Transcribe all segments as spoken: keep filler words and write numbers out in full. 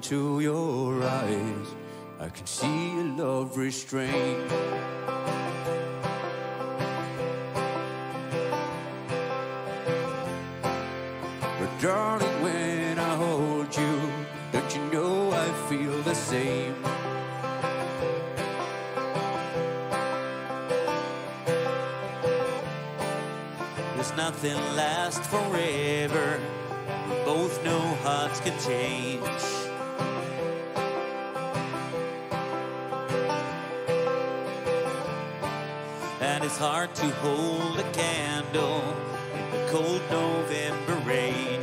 into your eyes, I can see a love restrained. But darling, when I hold you, don't you know I feel the same? There's nothing lasts forever. We both know hearts can change. And it's hard to hold a candle in the cold November rain.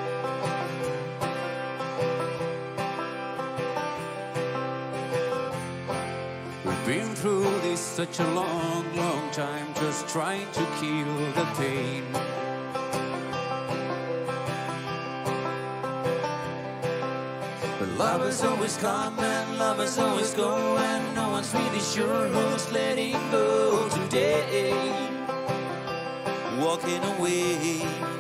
We've been through this such a long, long time, just trying to kill the pain. But lovers always come and lovers always go, and no one's really sure who's letting go today. Walking away.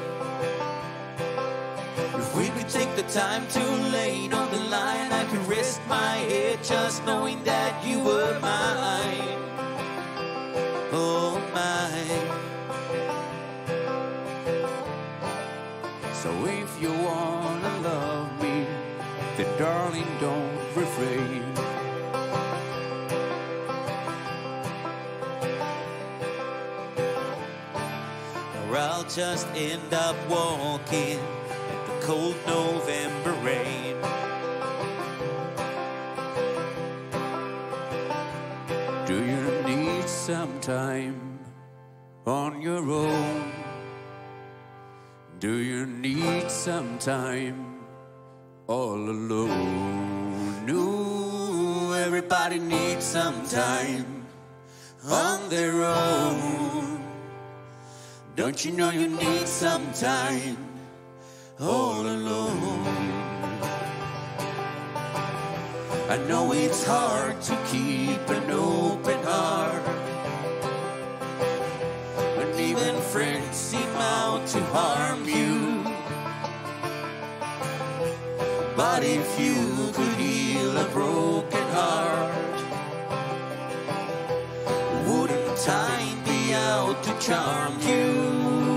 If we could take the time to lay it on the line, I could rest my head just knowing that you were mine. Oh, mine. So if you wanna love me, then darling, don't refrain. Or I'll just end up walking in the cold November rain. Do you need some time on your own? Do you need some time all alone? No, everybody needs some time on their own. Don't you know you need some time all alone? I know it's hard to keep an open heart when even friends seem out to harm you. But if you could heal a broken heart, wouldn't time be out to charm you?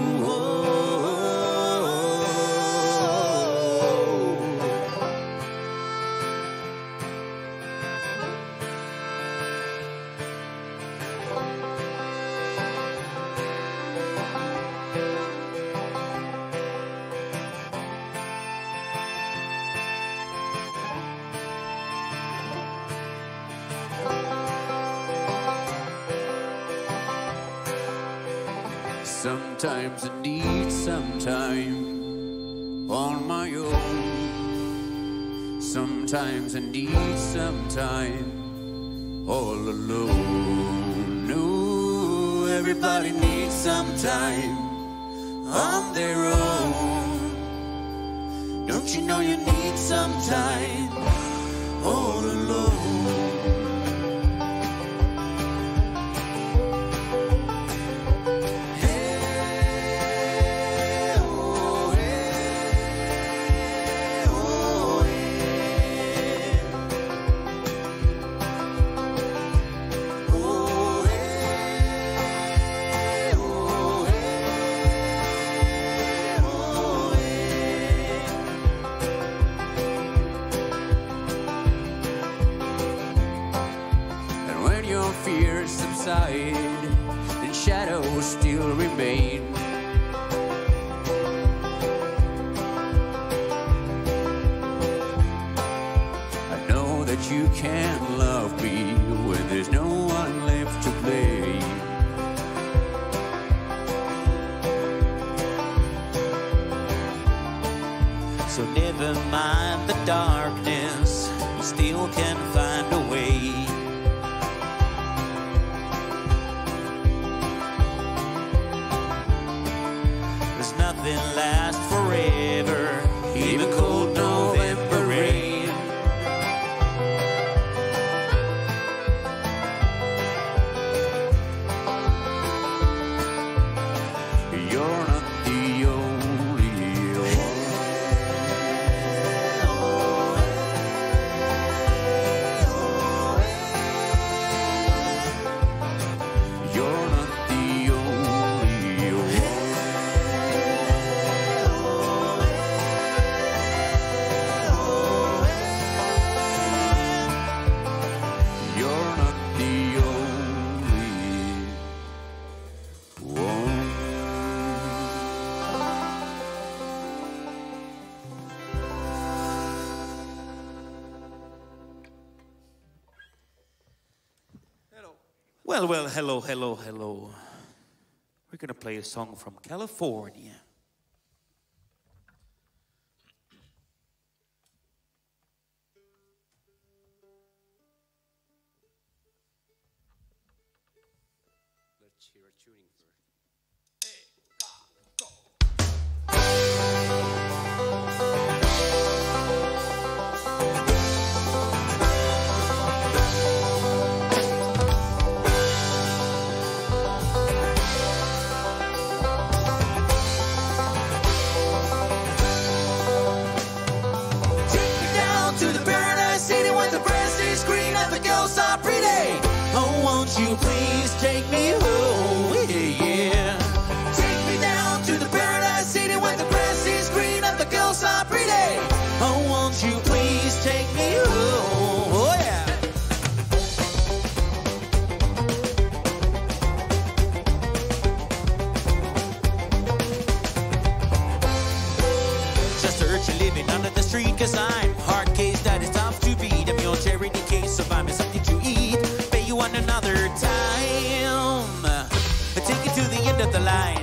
Sometimes I need some time on my own. Sometimes I need some time all alone. No, everybody needs some time on their own. Don't you know you need some time all alone? Fears subside and shadows still remain. I know that you can't love me when there's no one left to blame. So never mind the darkness, we still can find a way. Nothing lasts forever, even cold November rain. You're not the only one. Well, well, hello, hello, hello. We're gonna play a song from California. Let's hear a tuning first. Are pretty. Oh, won't you please take me home? Yeah, yeah. Take me down to the paradise city where the grass is green and the girls are pretty. Oh, won't you please take me home? Oh, yeah. Just heard you living under the street, cause I'm hard case that is tough to beat. I'm your charity case, so buy me something to eat. Pay you on another time. Take you to the end of the line.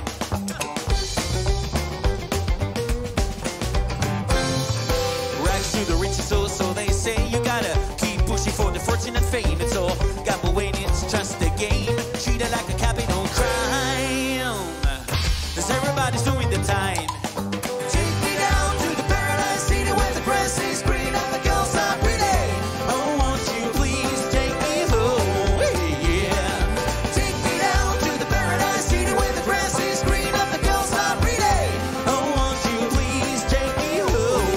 Rags to the riches, so so they say. You gotta keep pushing for the fortune and fame. It's all gamble when it's just a game. Treat it like a capital crime. Cause everybody's doing the time. Take me down to the paradise city where the grass is green and the girls are pretty. Oh, won't you please take me home? Yeah. Take me down to the paradise city where the grass is green and the girls are pretty. Oh, won't you please take me home?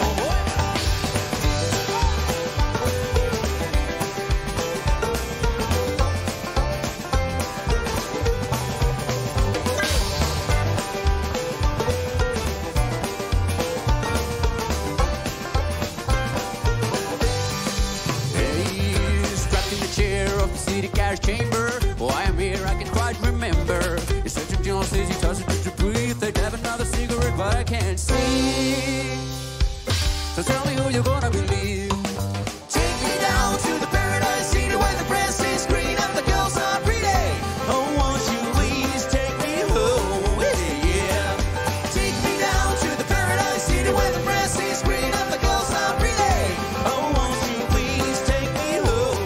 Strapped in the chair of the city carriage chamber. Oh, I am here, I can quite remember. It's such a John says he touches just to breathe. They'd have another cigarette, but I can't see. So tell me who you're gonna believe. Take me down to the paradise city where the grass is green and the girls are pretty. Oh, won't you please take me home? Yeah. Take me down to the paradise city where the grass is green and the girls are pretty. Oh, won't you please take me home?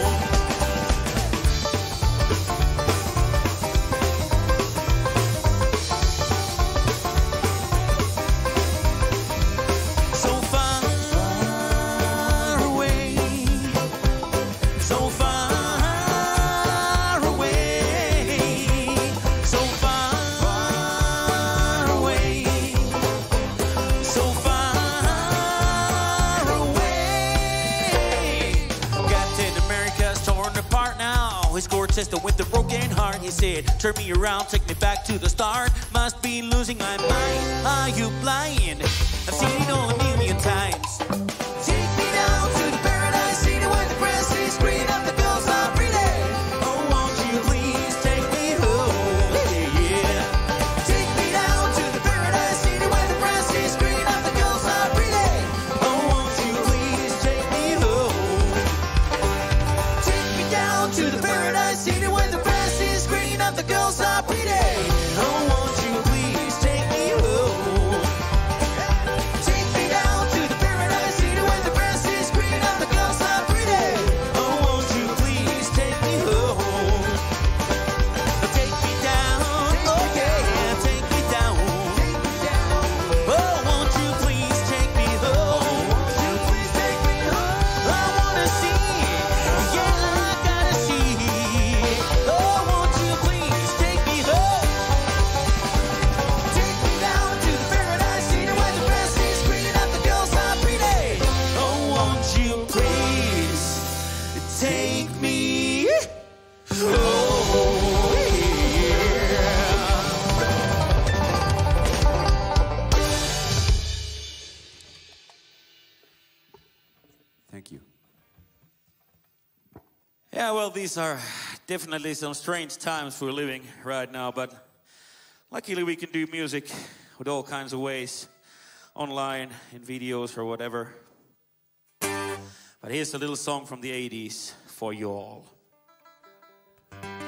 So far away, so far away, so far away, so far away. Captain America's torn apart now. His court system with a broken heart. He said, turn me around, take me back to the start. Must be losing my mind. Are you blind? I've seen it all a million times. Take me down to the paradise city where the grass is green and the girls are pretty. Oh, won't you please take me home? Yeah. Take me down to the paradise city where the grass is green and the girls are pretty. Oh, won't you please take me home? Take me down to the paradise city where the grass is green and the girls are pretty. Oh, won't you please take me home? Take me down to the paradise city where the grass is green and the girls are pretty. Oh, won't you please take me home? Take me down, oh yeah, take me down. Oh, won't you please take me home? Won't you please take me home? I wanna see it, yeah, I gotta see it. Oh, won't you please take me home? Take me down to the paradise city where the grass is green and the girls are pretty. Oh, won't you please take me home? Thank you. Yeah, well, these are definitely some strange times we're living right now, but luckily we can do music with all kinds of ways, online, in videos or whatever. But here's a little song from the eighties for you all.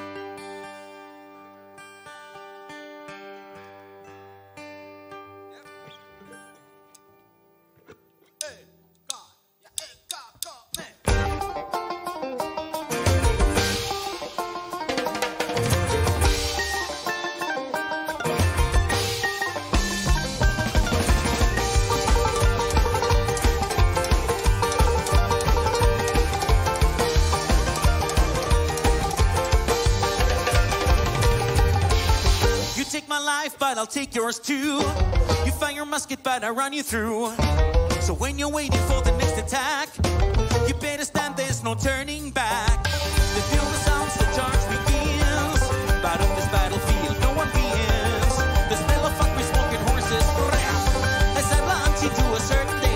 yours too. You fire your musket, but I run you through. So when you're waiting for the next attack, you better stand, there's no turning back. The feel the sounds, the charge begins. But on this battlefield, no one wins. The smell of hungry smoking horses as I launch you to a certain death.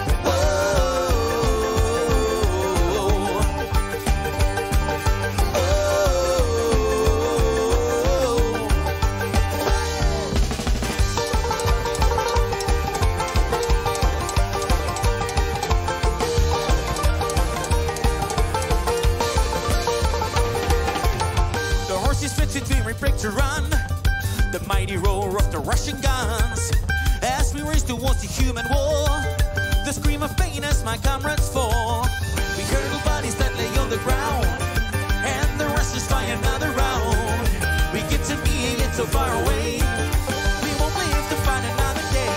Break to run, the mighty roar of the Russian guns. As we race towards the human war, the scream of pain as my comrades fall. We hurdle bodies that lay on the ground, and the Russians fire another round. We get to be yet so far away, we won't live to find another day.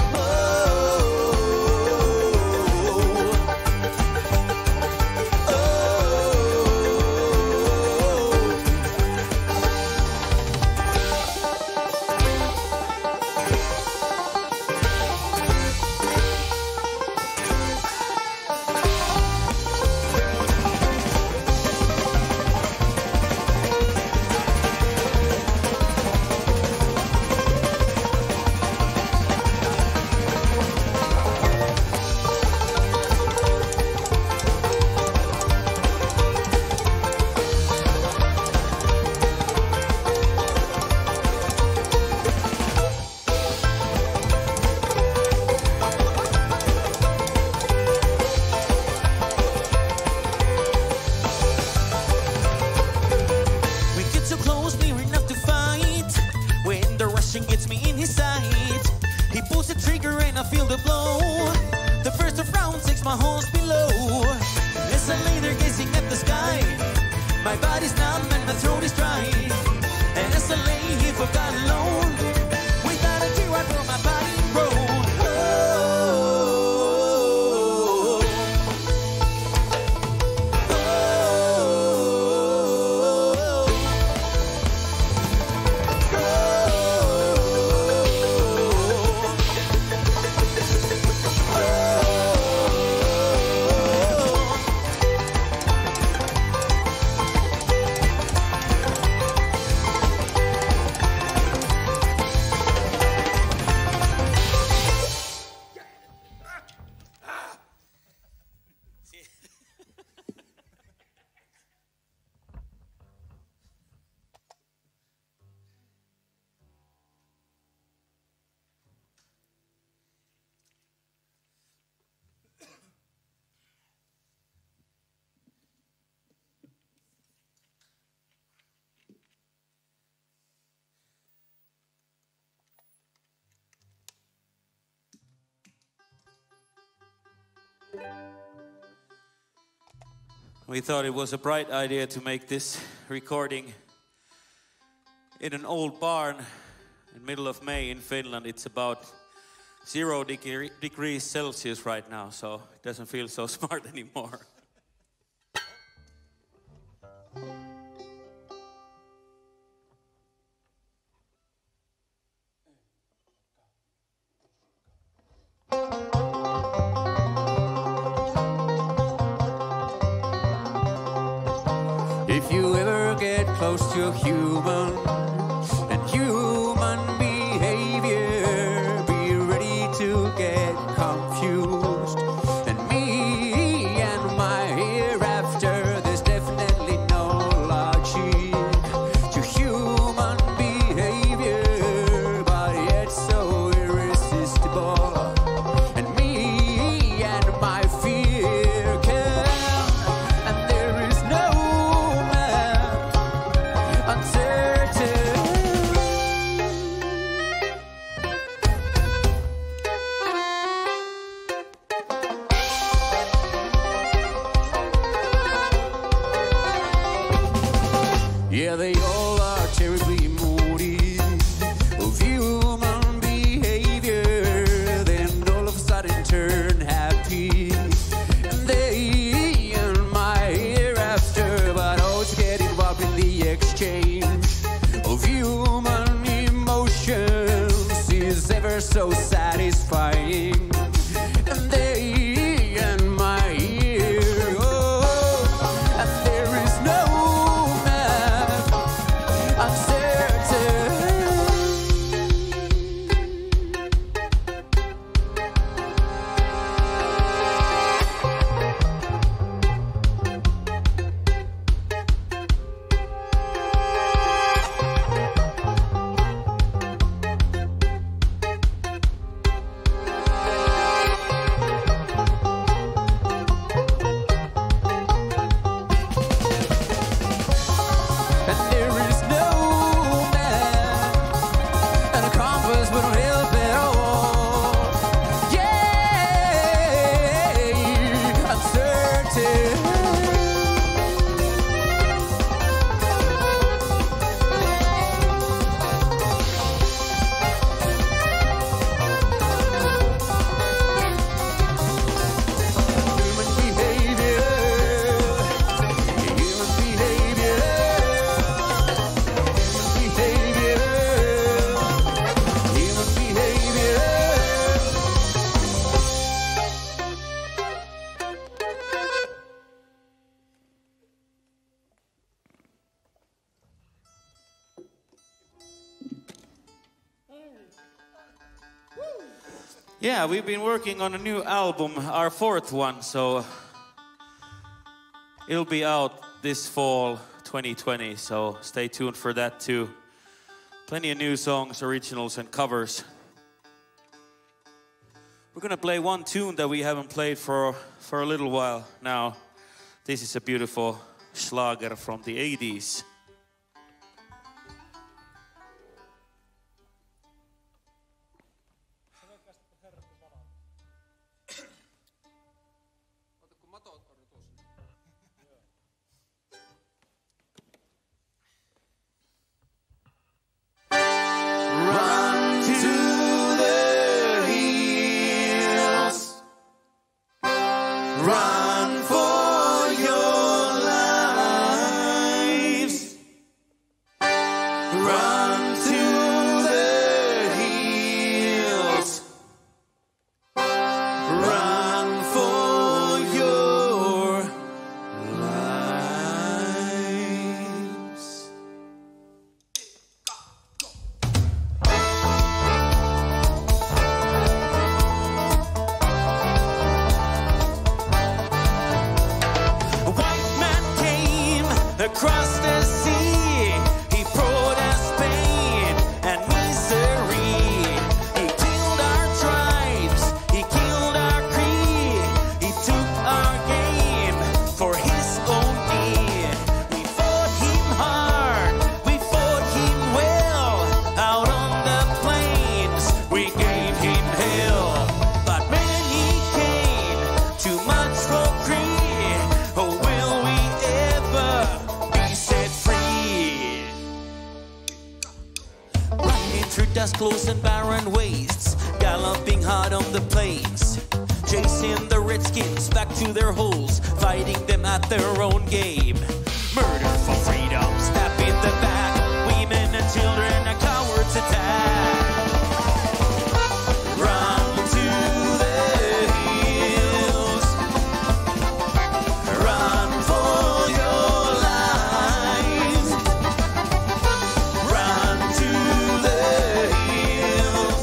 Gets me in his sight. He pulls the trigger and I feel the blow. The first of rounds takes my horse below. As I lay there gazing at the sky, my body's numb and my throat is dry. And as I lay here forgot alone, without a tear I pour my body in road. We thought it was a bright idea to make this recording in an old barn in the middle of May in Finland. It's about zero degree, degrees Celsius right now, so it doesn't feel so smart anymore. If you ever get close to a human and human behavior, be ready to get confused. And me and my hereafter, there's definitely no logic to human behavior, but yet so irresistible. And me and my fear can, and there is no uncertain. they're so satisfying. And they in my ear. Oh, and there is no map. I'm certain. Yeah, we've been working on a new album, our fourth one, so it'll be out this fall twenty twenty, so stay tuned for that too. Plenty of new songs, originals and covers. We're gonna play one tune that we haven't played for, for a little while now. This is a beautiful schlager from the eighties. Run for your lives. Run to the hills. Run for your lives. Across the sea, he brought us pain and misery. He killed our tribes, he killed our creed. He took our game for his own need. We fought him hard, we fought him well. Out on the plains, we gave him hell. But when he came, too much for greed. Oh, will we ever set free? Running through dust close and barren wastes, galloping hard on the plains, chasing the redskins back to their holes, fighting them at their own game. Murder for freedom, stab in the back, women and children are cowards attack. Run to the hills. Run for your lives. Run to the hills.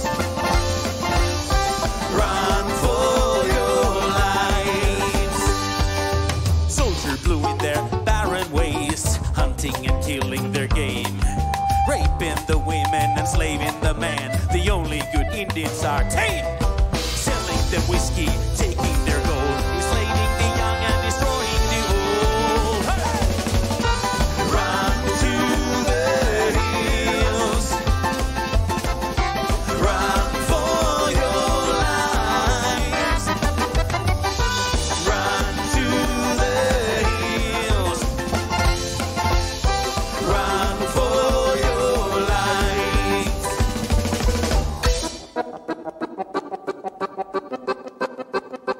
Run for your lives. Soldier blew in their barren wastes, hunting and killing their game, raping the women, enslaving the man. The only good Indians are tame, selling them whiskey, taking their gold, enslaving the young and destroying the old. Hey! Run to the hills. Run for your lives. Run to the hills. Run for your lives.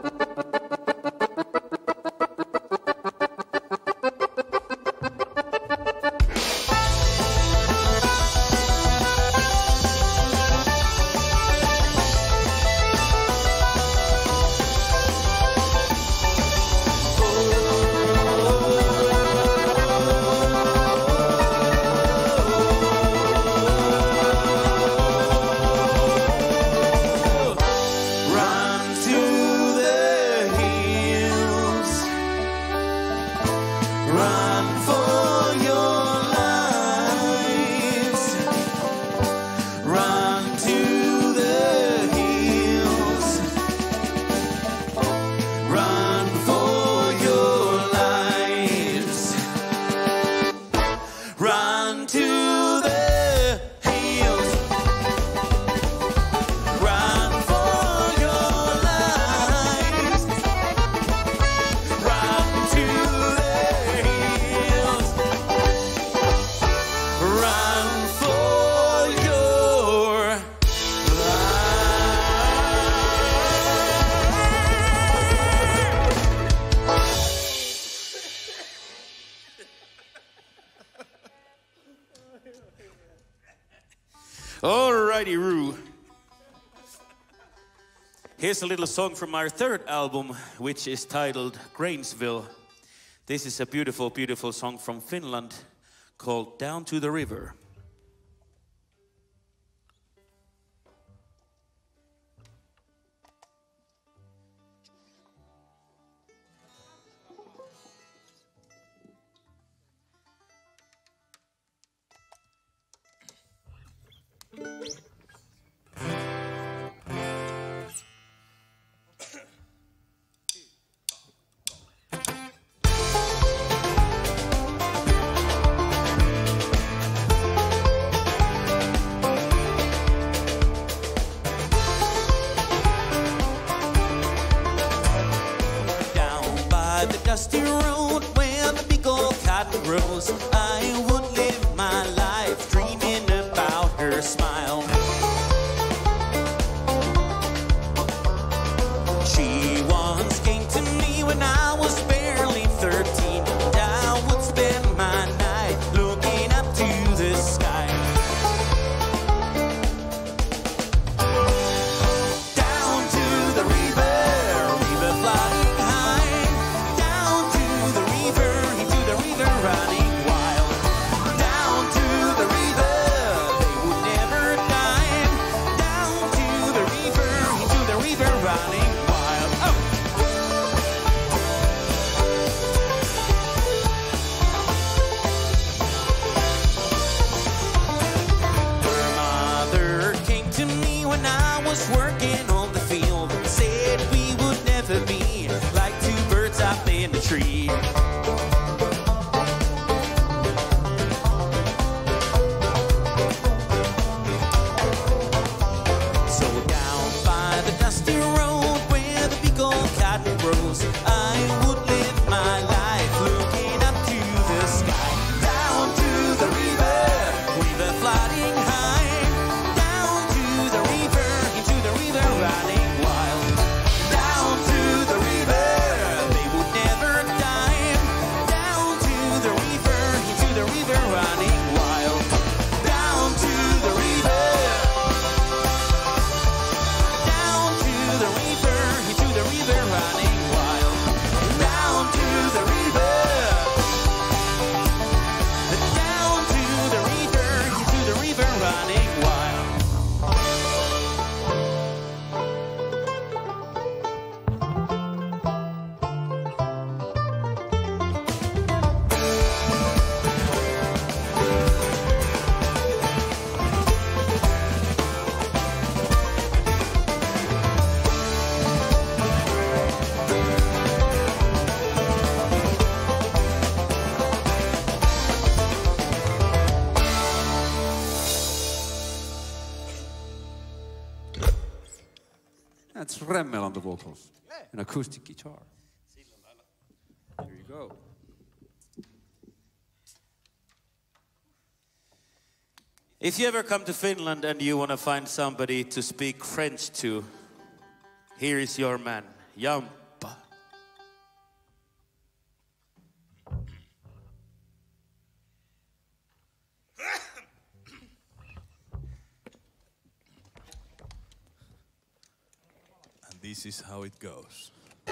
Alrighty, Roo. Here's a little song from our third album, which is titled Grainsville. This is a beautiful, beautiful song from Finland called Down to the River. Dusty road where the big old cotton grows, I would live my life dreaming about her smile. She once came to me when I was barely thirteen, and I would spend my night looking up to the sky. Down to the river, river flying high. Down to the river, into the river running wild. Down to the river, they would never die. Down to the river, into the river running wild. Oh! Her mother came to me when I was working on the field and said we would never be like two birds up in the tree. So down by the dusty road where the big old cotton grows, I would live my life looking up to the sky. Down to the river, river flooding high. Down to the river, into the river running wild. Down to the river, they would never die. Down to the river, into the river running wild. Down to the river. Down to the river, into the river running wild. Down to the river. Down to the river, into the river running wild. That's Remmel on the vocals. An acoustic guitar. There you go. If you ever come to Finland and you want to find somebody to speak French to, here is your man, Jamppa. And this is how it goes.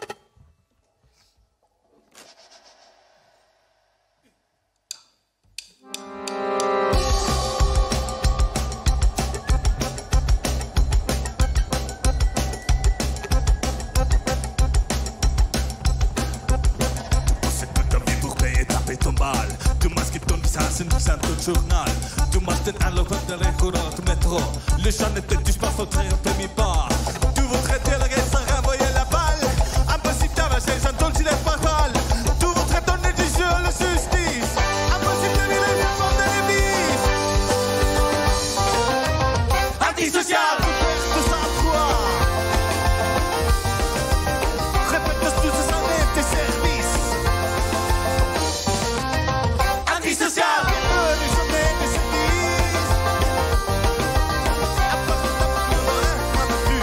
C'est tout un vie pour payer taper ton bal. Tu masques ton visage, une scène de journal. Tu masques un logo de l'écouteur du métro. Les gens ne te disent pas, faudrait un peu pas. Tu voudrais te le sans renvoyer la balle. Impossible d'avancer sans ton gilet pare-balles. Tu voudrais donner du jeu à la justice. Impossible de vivre le monde de l'église. Antisocial, tout ça toi. Répète tous ces années tes services. Antisocial, les journées de service. Impossible de vivre le monde de l'église.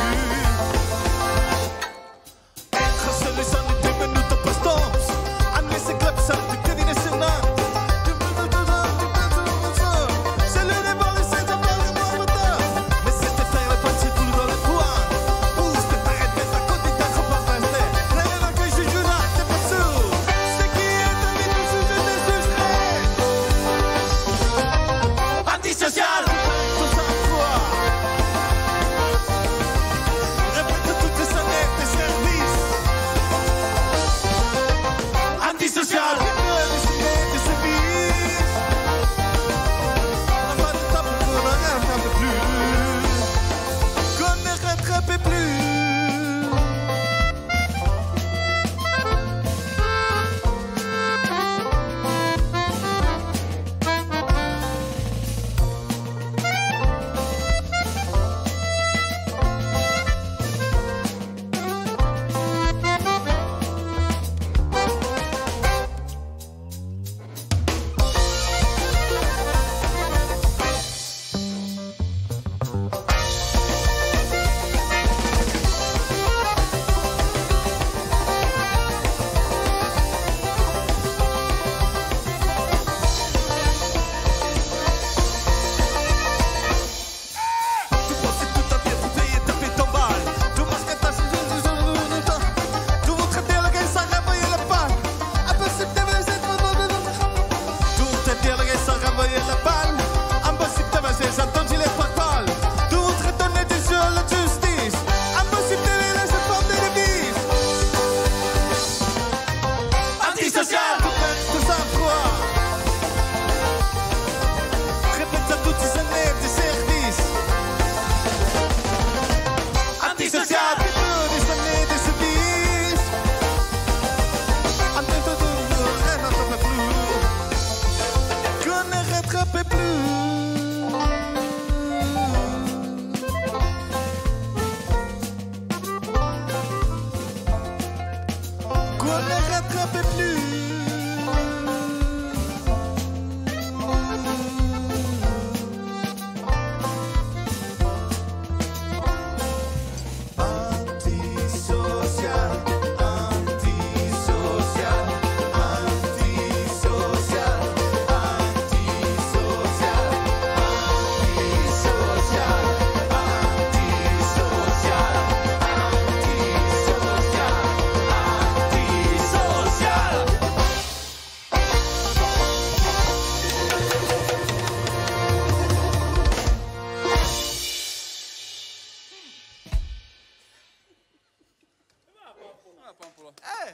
Eh.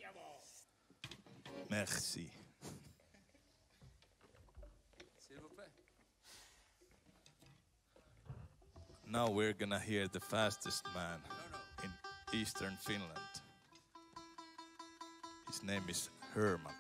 Merci. Now we're gonna hear the fastest man in eastern Finland. His name is Herman.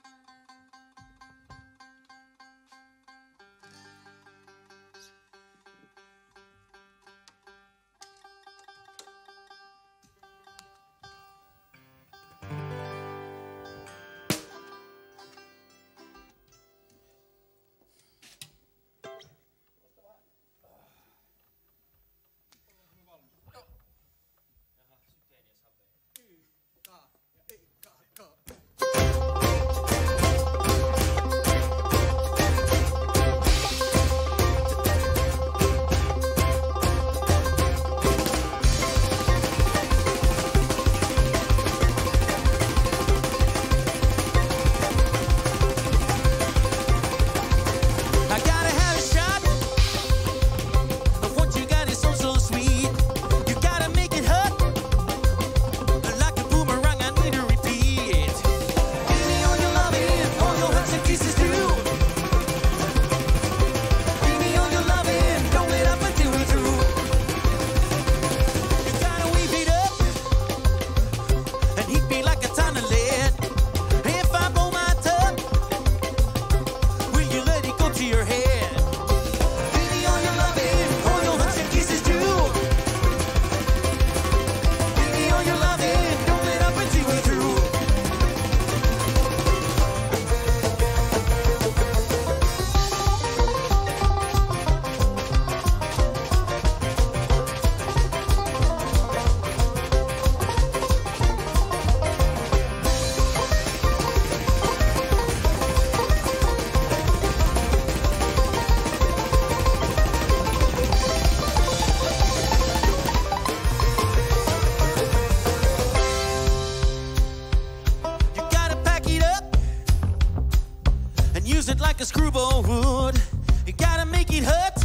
Use it like a screwball would. You gotta make it hurt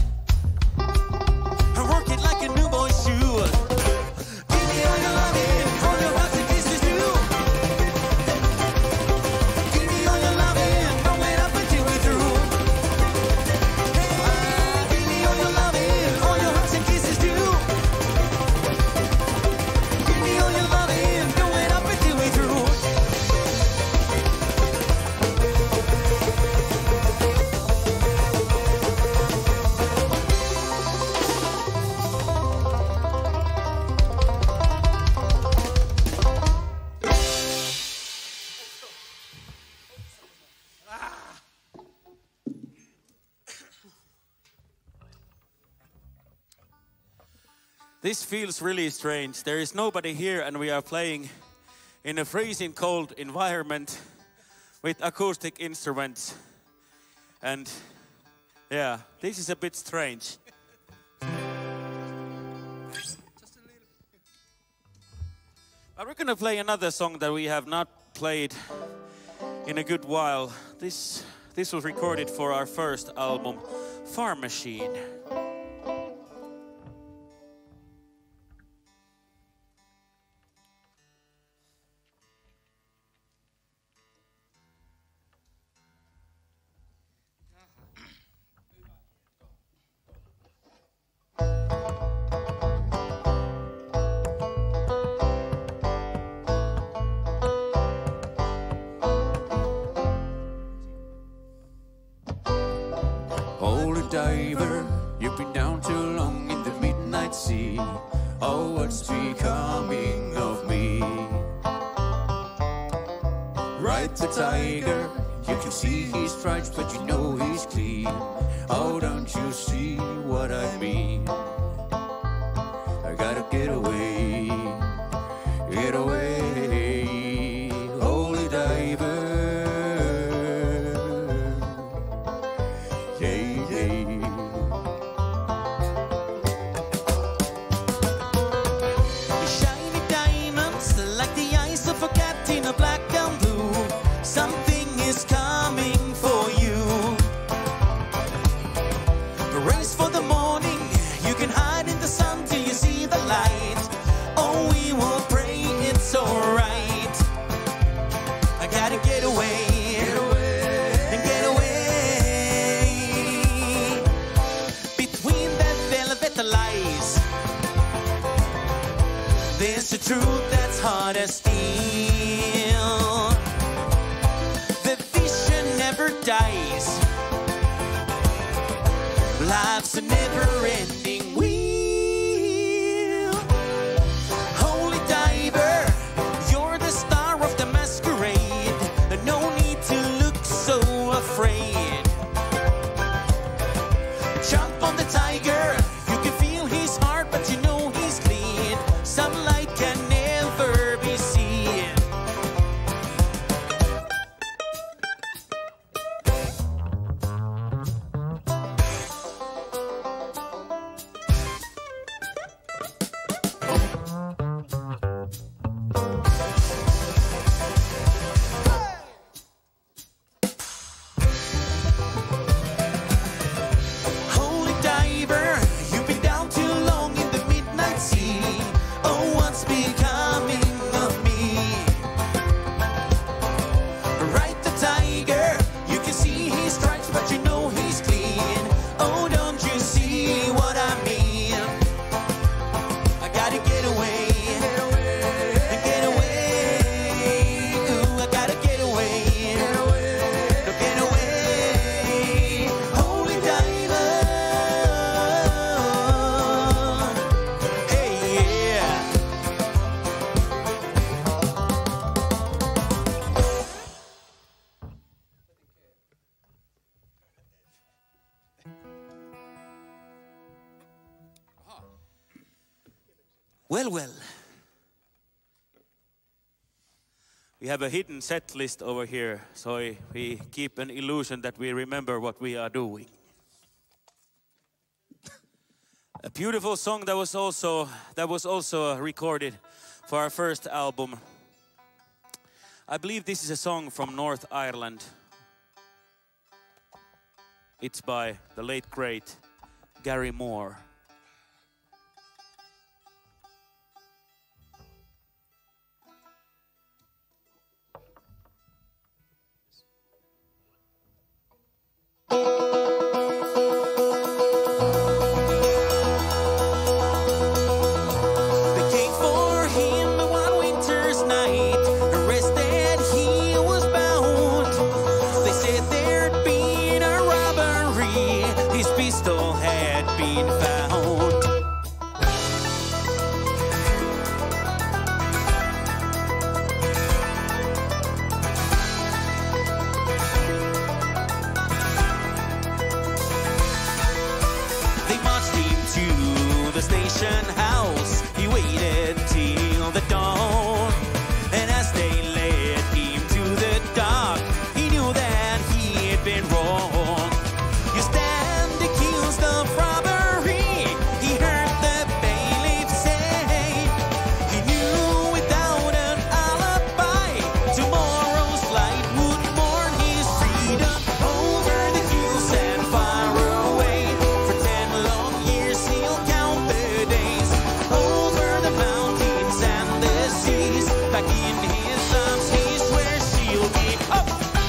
and work it like a new boy should. Give me all your loving, all your hugs and kisses too. Give me all your loving, don't wait up until we're through. Hey, give me all your loving, all your hugs and kisses too. Give me all your loving, don't wait up until we're through. This feels really strange. There is nobody here and we are playing in a freezing cold environment with acoustic instruments. And yeah, this is a bit strange. But we're gonna play another song that we have not played in a good while. This, this was recorded for our first album, Farm Machine. Diver, you've been down too long in the midnight sea. Oh, what's becoming of me? Right, the tiger, you can see his stripes, but you know he's clean. Oh, don't you see what I mean? I gotta get away, get away, holy diver. Black and blue, something is coming for you. Race for the morning, you can hide in the sun till you see the light. There's a truth that's hard as steel. The vision never dies. Life's a never-ending wheel. Holy diver, you're the star of the masquerade. No need to look so afraid. Jump on the tiger, you can feel his heart, but you know he's clean. Sunlight can never be seen. Holy diver, you've been down too long in the midnight sea. Oh, what's becoming of me? Right, the tiger, you can see his stripes, but you know he's clean. Oh, don't you see what I mean? I gotta get away, get away. Ooh, I gotta get away, no, get away. Holy diver, hey, yeah. Well, well. We have a hidden set list over here, so we- we keep an illusion that we remember what we are doing. A beautiful song that was also that was also recorded for our first album. I believe this is a song from North Ireland. It's by the late great Gary Moore. They came for him one winter's night, arrested he was bound. They said there'd been a robbery, his pistol had been found. They marched him to the station house. He waited till the dawn. And as they led him to the dock, he knew that he had been wrong. You stand accused of robbery, he heard the bailiff say. He knew without an alibi, tomorrow's light would mourn his freedom. Over the hills and far away, for ten long years he'll count the days. Over the mountains and the seas, back in his arms he swears she'll be up.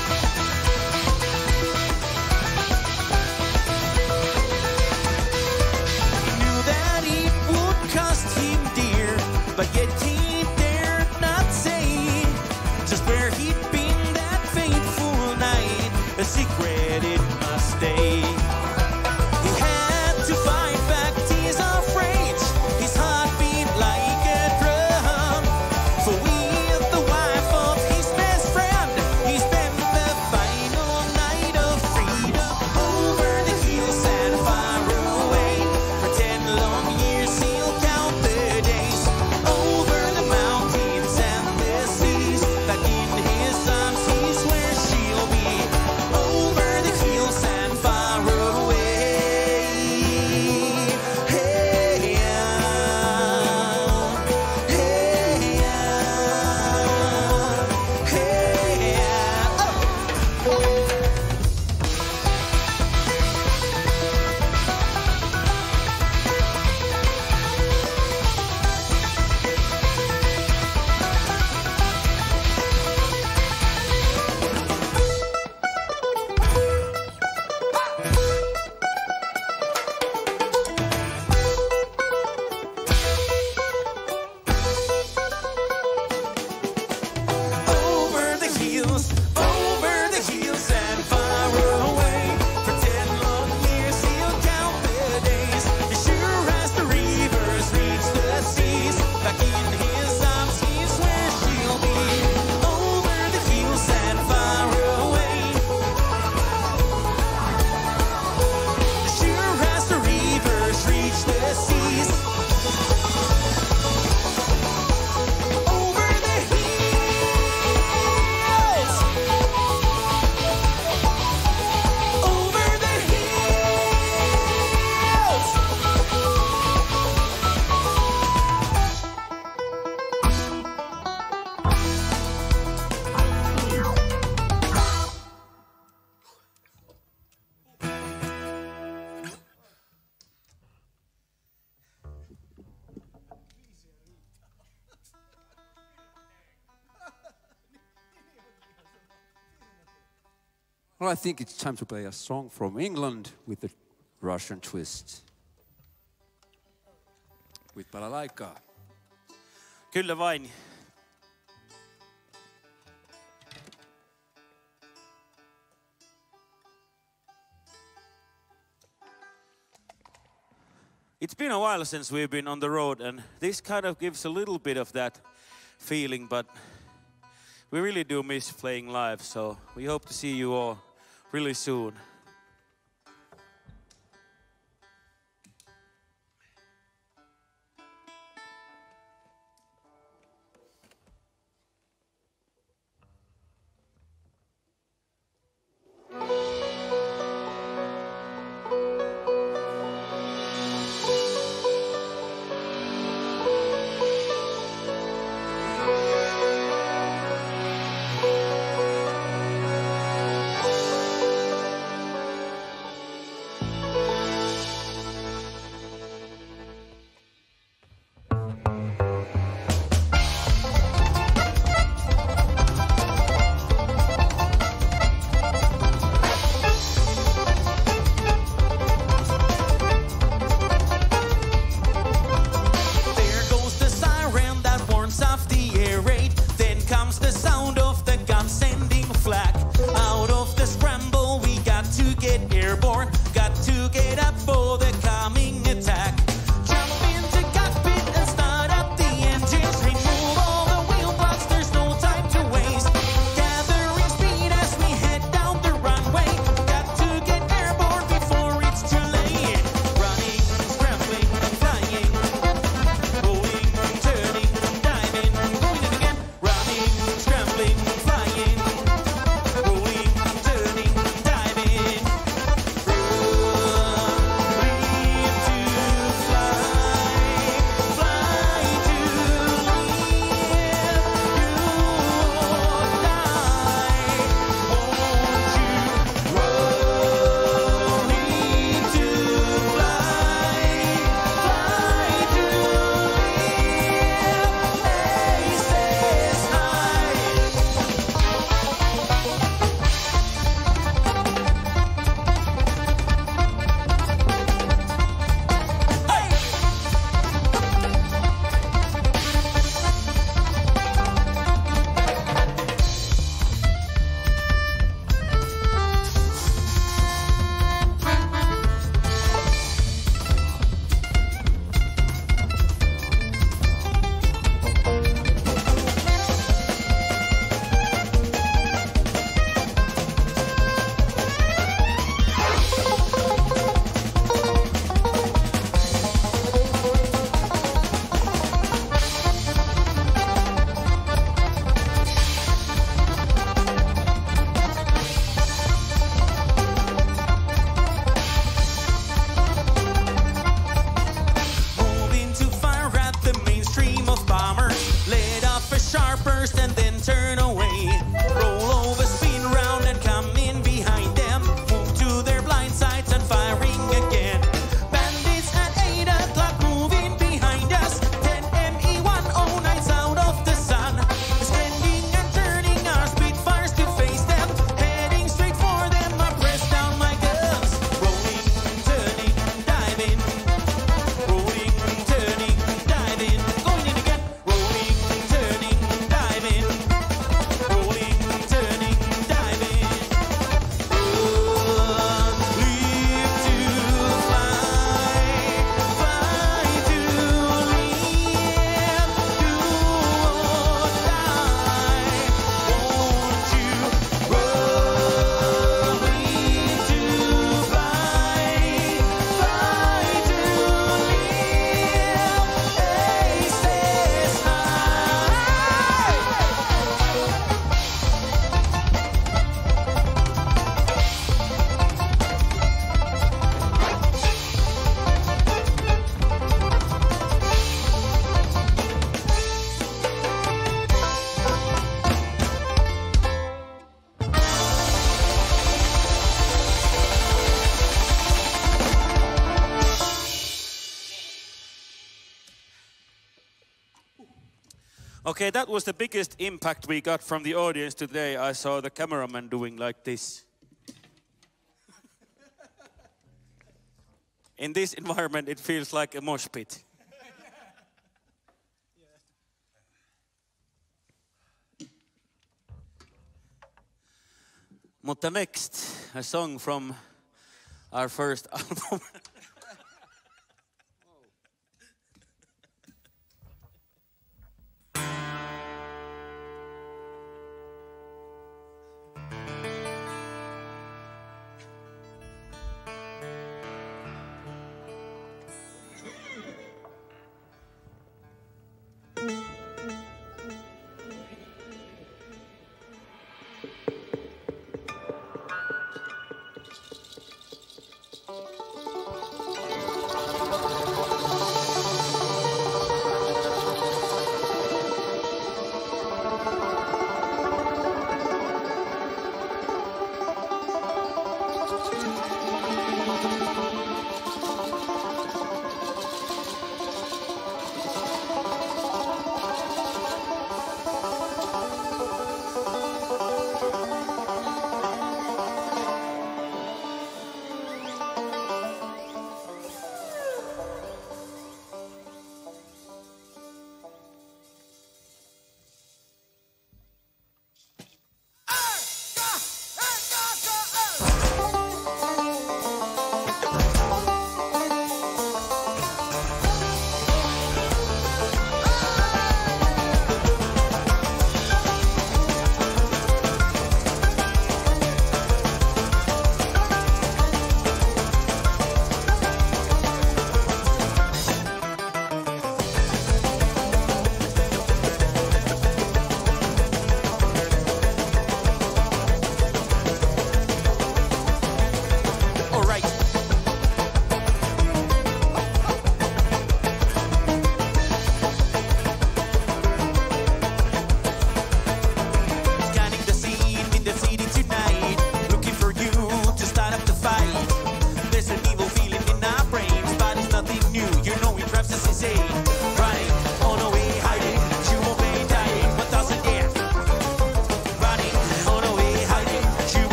He knew that it would cost him dear, but yet he dared not say just where he'd been that fateful night. A secret it must stay. He had to fight back tears of rage. His heart beat like a drum. For with the wife of his best friend, he spent the final night of freedom. Over the hills and far away, for ten long years he'll count the days. Over Well, I think it's time to play a song from England with a Russian twist. With balalaika. Kyllä vain. It's been a while since we've been on the road, and this kind of gives a little bit of that feeling, but we really do miss playing live, so we hope to see you all really soon. Okay, that was the biggest impact we got from the audience today. I saw the cameraman doing like this. In this environment, it feels like a mosh pit. Mutta next, a song from our first album.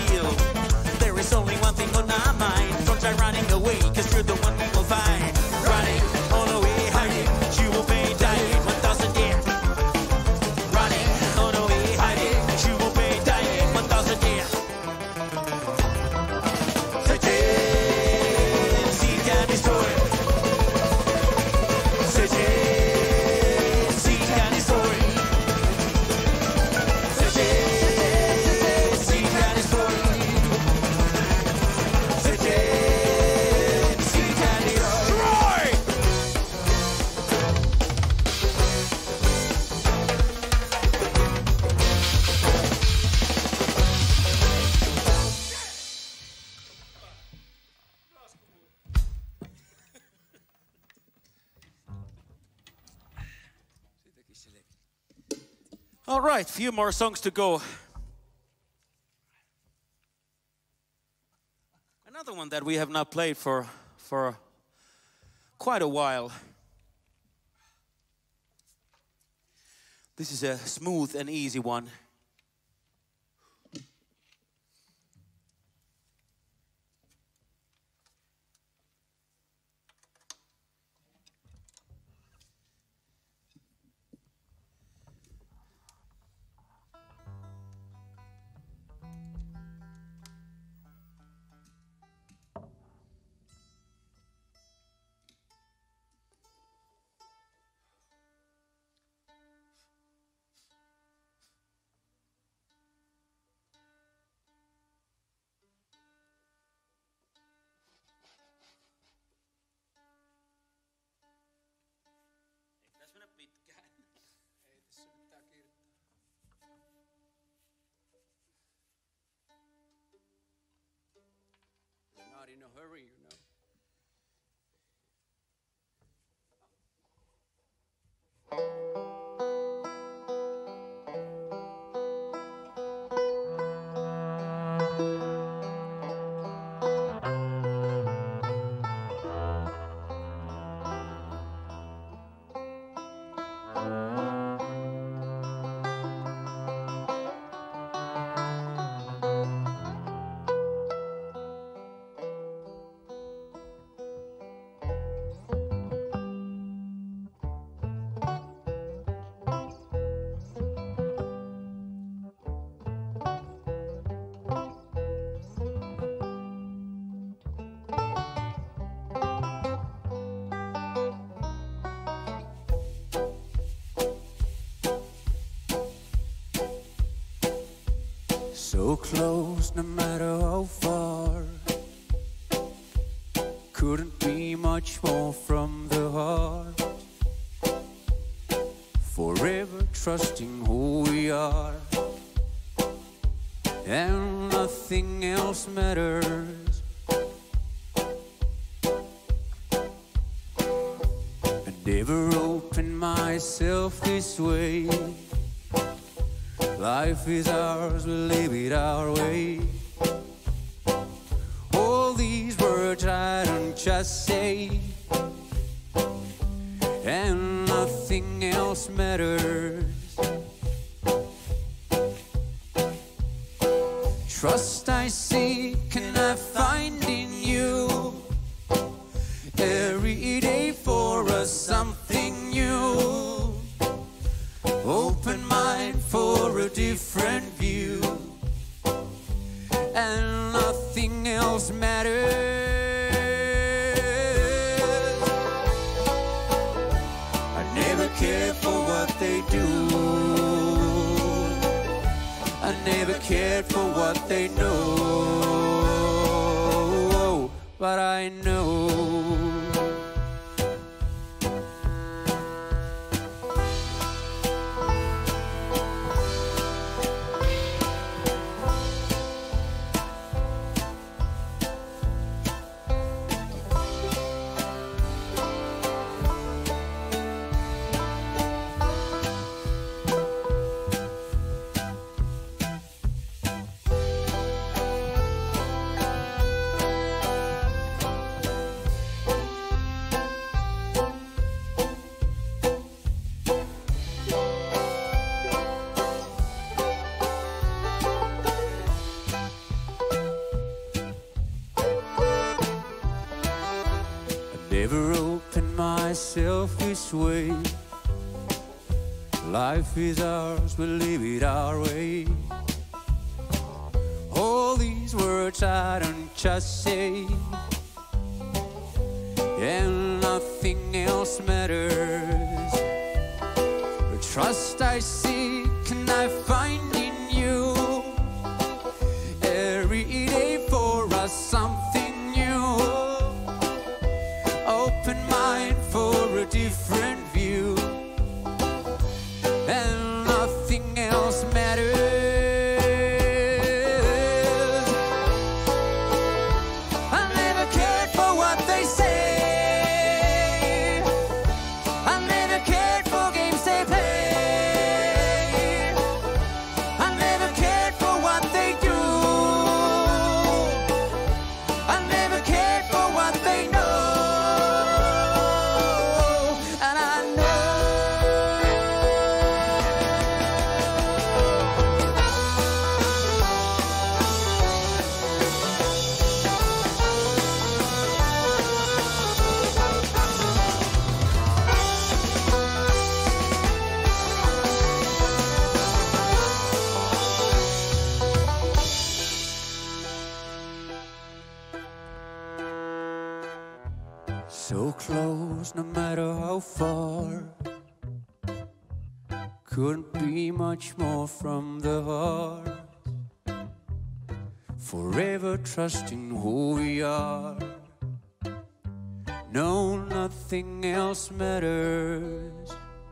feel. There is only one thing on my mind. Don't try running away, cause you're the one we will find. Running all the way, hiding, you will pay dying one thousand years. Running all the way, hiding, you will pay dying one thousand years. Searching, seek and destroy. Searching, seek and destroy. Searching, seek and destroy. Searching, seek and destroy. All right, few more songs to go. Another one that we have not played for for quite a while. This is a smooth and easy one. Not in a hurry, you know. So close, no matter how far. Couldn't be much more from the heart. Forever trusting who we are, and nothing else matters. I never opened myself this way. Life is ours, we live it our way. All these words I don't just say, and nothing else matters. Trust I seek and I find in you, every day for us something new. Open mind for a different view, and nothing else matters. I never care for what they do, I never cared for what they know, but I know Never opened myself this way. Life is ours, we'll live it our way. All these words I don't just say, and nothing else matters. The trust I seek and I find in you. Every day for us something new. Open mind for a different view, and nothing else matters. I never cared for what they say. I never cared for games they play. I never cared for what they do. I never cared for what they know. And I so close, no matter how far. Couldn't be much more from the heart. Forever trusting who we are. No, nothing else matters.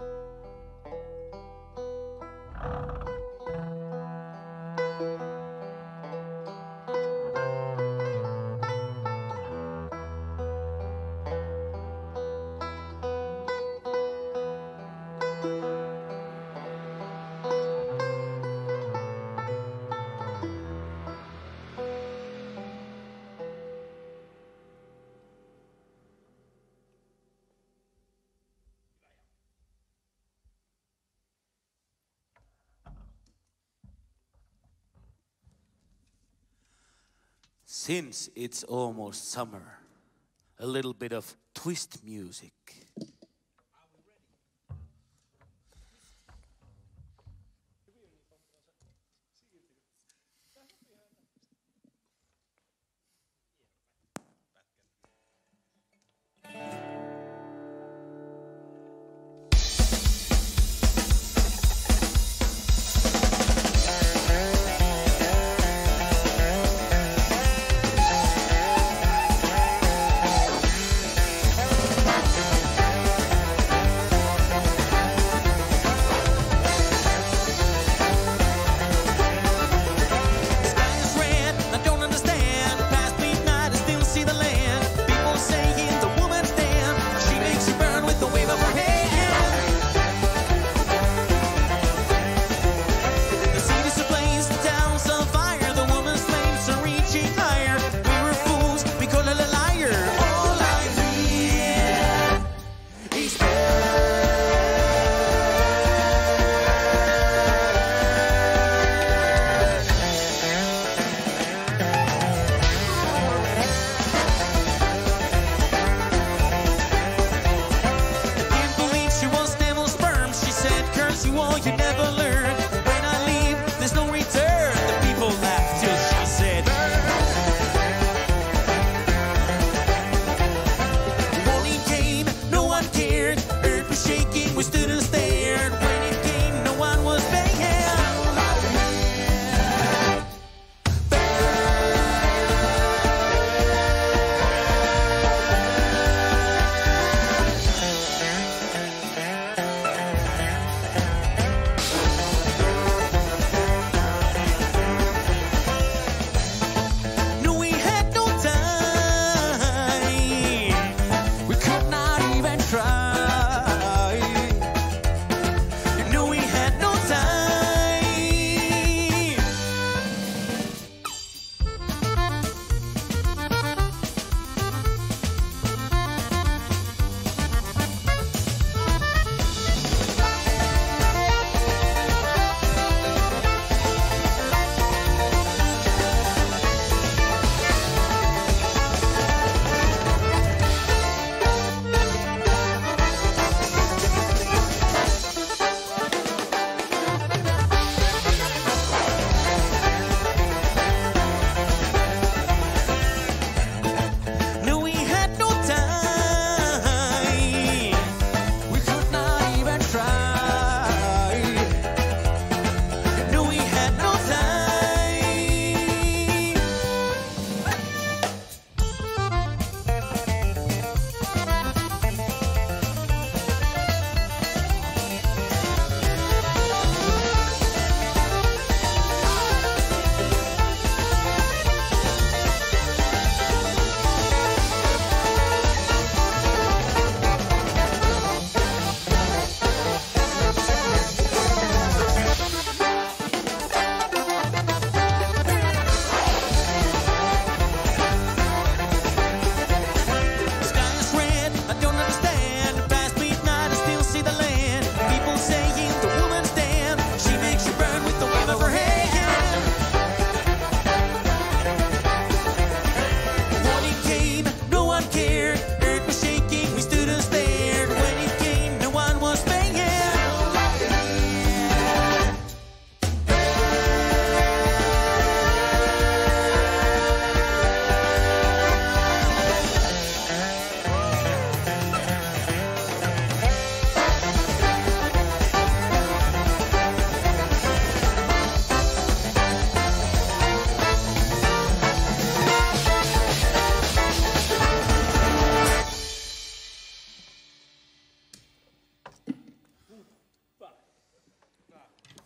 Since it's almost summer, a little bit of twist music. We'll be right back.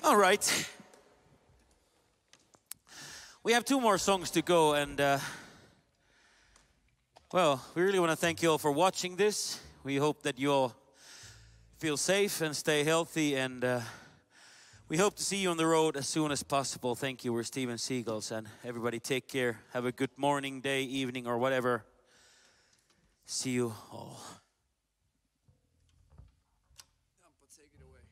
All right. We have two more songs to go, and uh, well, we really want to thank you all for watching this. We hope that you all feel safe and stay healthy, and uh, we hope to see you on the road as soon as possible. Thank you. We're Steven SEAGULLS, and everybody take care. Have a good morning, day, evening, or whatever. See you all. Take it away.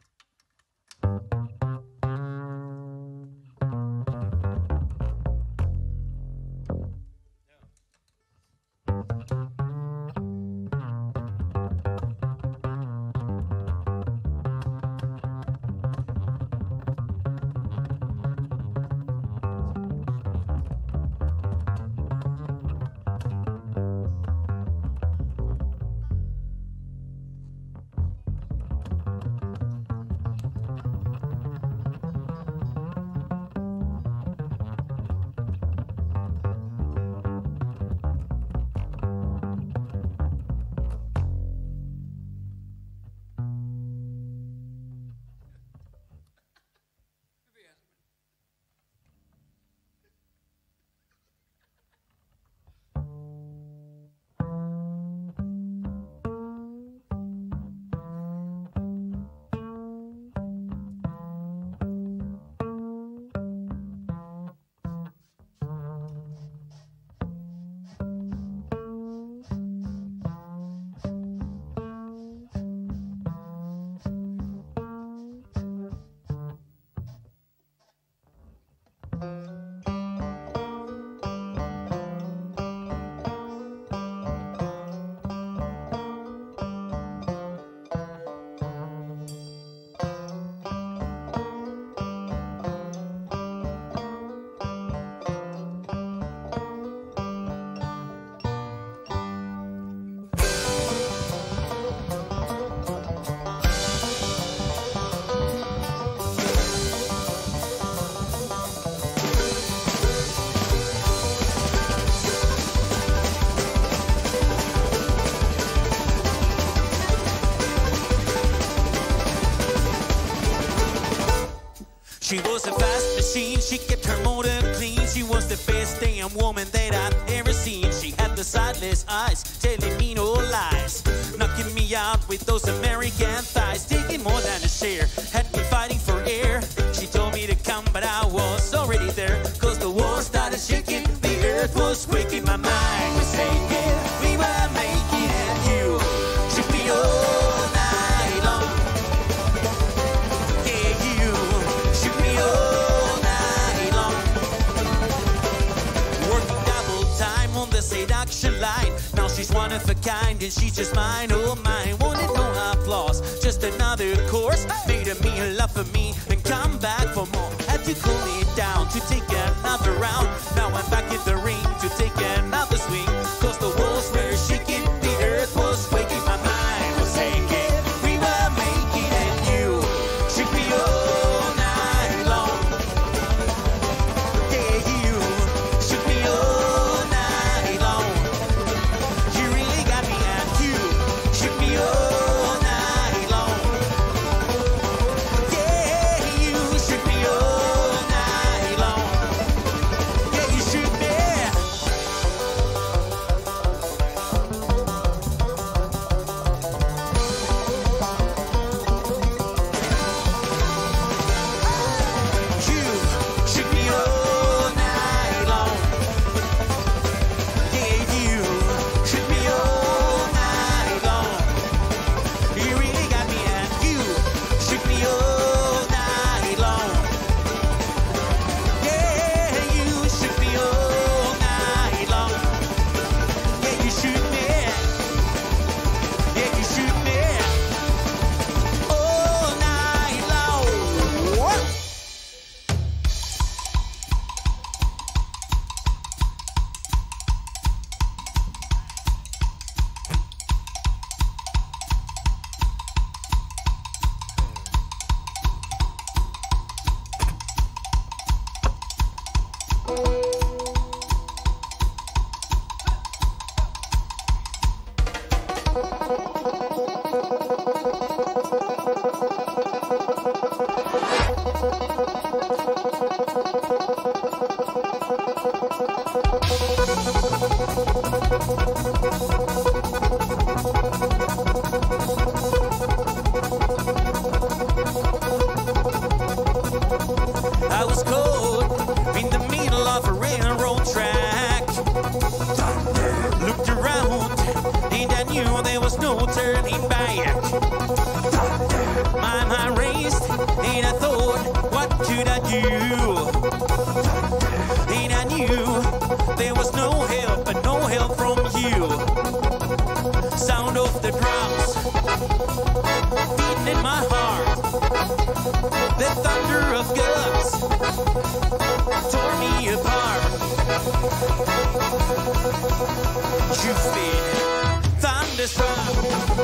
She was a fast machine, she kept her motor clean. She was the best damn woman that I've ever seen. She had the sightless eyes, telling me no lies, knocking me out with those American thighs, taking more than a share, had me fighting for air. She told me to come, but I was already there, cause the world started shaking, the earth was quaking, my mind was shaking. We were making it, you should be all night long. Yeah, you should be all night long. Working double time on the seduction line. Now she's one of a kind and she's just mine, oh mine. Wanted no applause, just another course. Made a meal love for me and come back for more. Had to cool it down to take another round. Now I'm back in the ring to take another swing, cause the walls were shaking, the earth was quaking, my mind was aching. We were making it, you should be all night long. Yeah, you should be all night long. You really got me, and you should be all night long. Yeah, you should be all night long. Yeah, you should be. I was caught in the middle of a railroad track. Looked around and I knew there was no turning back. My mind raced and I thought, what could I do? And I knew there was no help and no help from you. Sound of the drums beating in my heart. The thunder of guns tore me apart. You've been thunderstruck.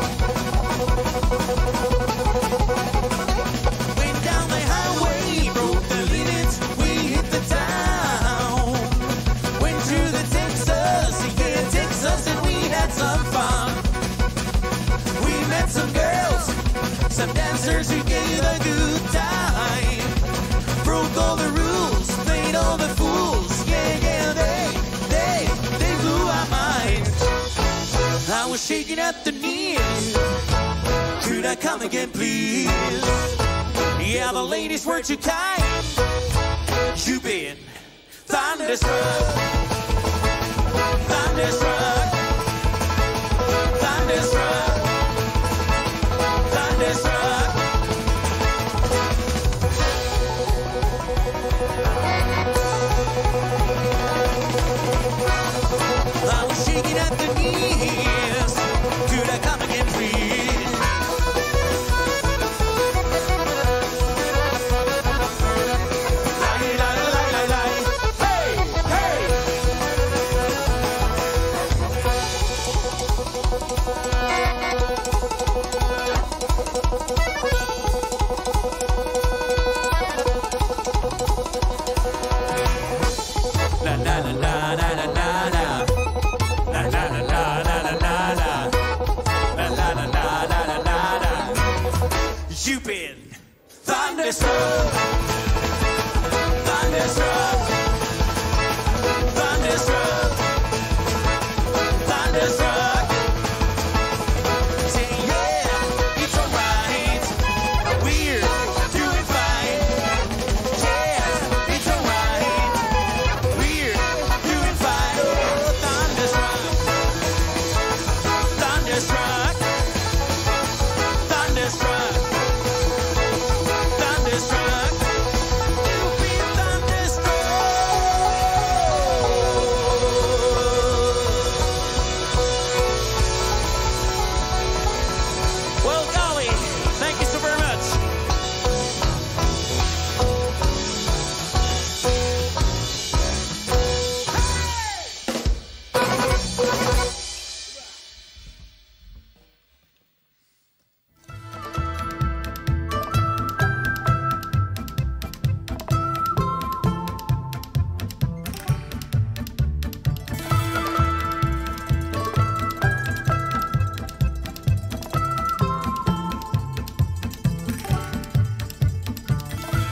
Went down the highway, broke the limits, we hit the town. Went to the Texas, yeah, Texas, and we had some fun. We met some girls, some dancers who gave a good time. Broke all the rules, played all the fools. Yeah, yeah, they, they, they blew our minds. I was shaking at the knees. Could I come again, please? Yeah, the ladies were too kind. You've been thunderstruck.